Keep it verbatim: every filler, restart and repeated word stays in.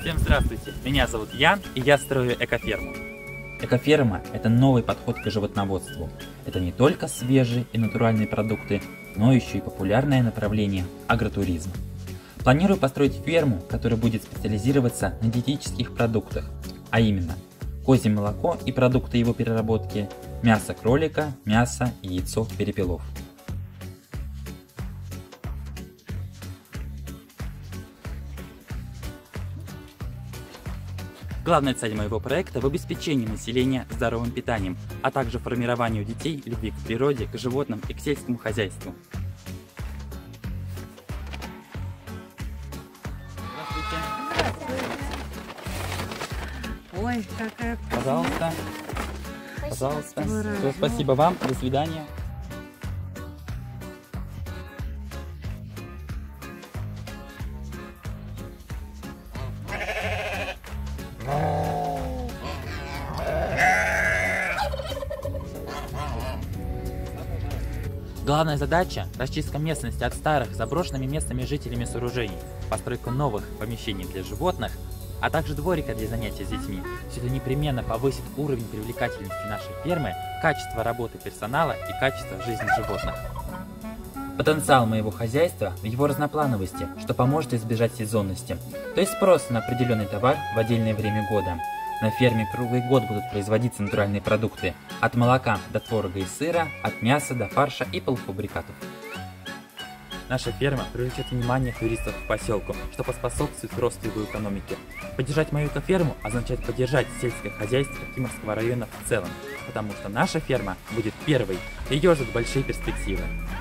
Всем здравствуйте, меня зовут Ян, и я строю экоферму. Экоферма – это новый подход к животноводству. Это не только свежие и натуральные продукты, но еще и популярное направление – агротуризм. Планирую построить ферму, которая будет специализироваться на диетических продуктах, а именно козье молоко и продукты его переработки, мясо кролика, мясо и яйцо перепелов. Главная цель моего проекта в обеспечении населения здоровым питанием, а также формированию детей любви к природе, к животным и к сельскому хозяйству. Здравствуйте. Ой, какая... Пожалуйста. Пожалуйста. Здорово. Все, спасибо вам. До свидания. Главная задача – расчистка местности от старых, заброшенными местными жителями сооружений, постройка новых помещений для животных, а также дворика для занятий с детьми. Все это непременно повысит уровень привлекательности нашей фермы, качество работы персонала и качество жизни животных. Потенциал моего хозяйства в его разноплановости, что поможет избежать сезонности, то есть спроса на определенный товар в отдельное время года. На ферме круглый год будут производиться натуральные продукты, от молока до творога и сыра, от мяса до фарша и полуфабрикатов. Наша ферма привлечет внимание туристов к поселку, что поспособствует росту его экономики. Поддержать мою экоферму означает поддержать сельское хозяйство Кимовского района в целом, потому что наша ферма будет первой, и ее ждут большие перспективы.